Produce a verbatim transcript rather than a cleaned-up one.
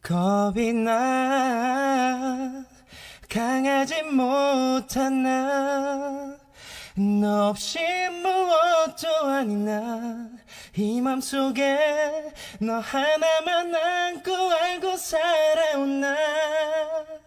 겁이 나 강하지 못한 나 너 없이 무엇도 아닌 나 이 맘속에 너 하나만 안고 알고 살아온 나